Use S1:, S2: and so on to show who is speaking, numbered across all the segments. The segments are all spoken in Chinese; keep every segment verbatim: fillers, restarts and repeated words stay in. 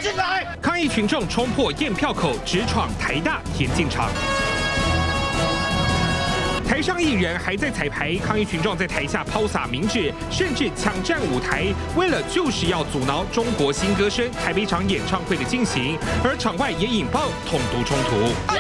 S1: 进来！
S2: 抗议群众冲破验票口，直闯台大田径场。 台上艺人还在彩排，抗议群众在台下抛洒冥纸，甚至抢占舞台，为了就是要阻挠中国新歌声台北场演唱会的进行，而场外也引爆统独冲突。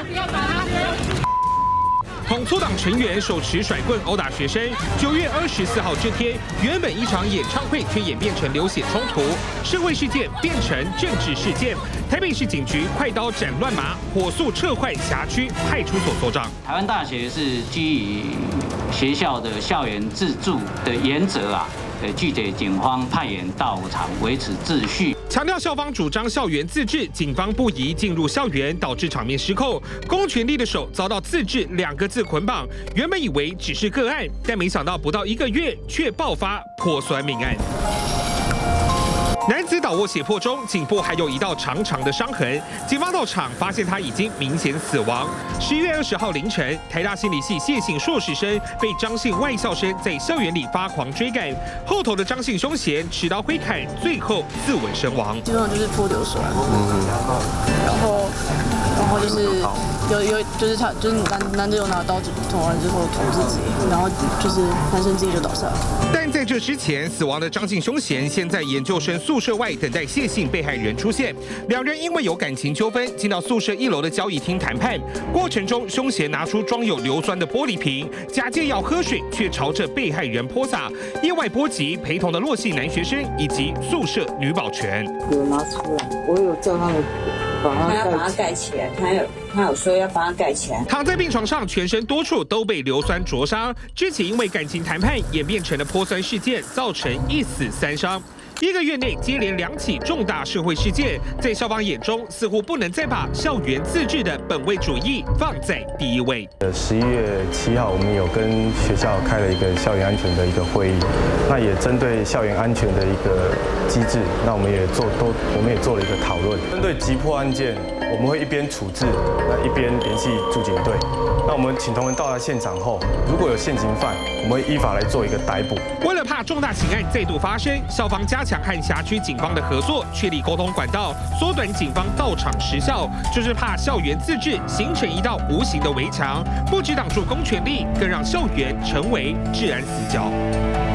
S2: 统促党成员手持甩棍殴打学生。九月二十四号这天，原本一场演唱会却演变成流血冲突，社会事件变成政治事件。台北市警局快刀斩乱麻，火速撤换辖区派出所所长。
S3: 台湾大学是基于学校的校园自助的原则啊。 呃，拒绝警方派员到场维持秩序，
S2: 强调校方主张校园自治，警方不宜进入校园，导致场面失控。公权力的手遭到自治两个字捆绑，原本以为只是个案，但没想到不到一个月却爆发破酸命案。 男子倒卧血泊中，颈部还有一道长长的伤痕。警方到场发现他已经明显死亡。十一月二十号凌晨，台大心理系谢姓硕士生被张姓外校生在校园里发狂追赶，后头的张姓凶嫌持刀挥砍，最后自刎身亡。
S4: 基本上就是泼硫酸，嗯，然后，然后就是有有就是他就是男男的有拿刀子捅完之后捅自己，然后就是男生自己就倒下了。
S2: 但在这之前，死亡的张姓凶嫌现在研究生宿舍外等待谢姓被害人出现，两人因为有感情纠纷，进到宿舍一楼的交易厅谈判。过程中，凶嫌拿出装有硫酸的玻璃瓶，假借要喝水，却朝着被害人泼洒，意外波及陪同的洛系男学生以及宿舍女保全。
S5: 有拿出来，我有叫他们把它
S6: 他要把它盖起来，他有他有说要把它盖起来。
S2: 躺在病床上，全身多处都被硫酸灼伤，之前因为感情谈判演变成了泼酸事件，造成一死三伤。 一个月内接连两起重大社会事件，在校方眼中似乎不能再把校园自治的本位主义放在第一位。
S7: 呃，十一月七号，我们有跟学校开了一个校园安全的一个会议，那也针对校园安全的一个机制，那我们也做都我们也做了一个讨论。针对急迫案件，我们会一边处置，那一边联系驻警队。那我们请同仁到达现场后，如果有现行犯，我们会依法来做一个逮捕。为了怕重大刑案再度发生，校方加 强和辖区警方的合作，确立沟通管道，缩短警方到场时效，就是怕校园自治形成一道无形的围墙，不只挡住公权力，更让校园成为治安死角。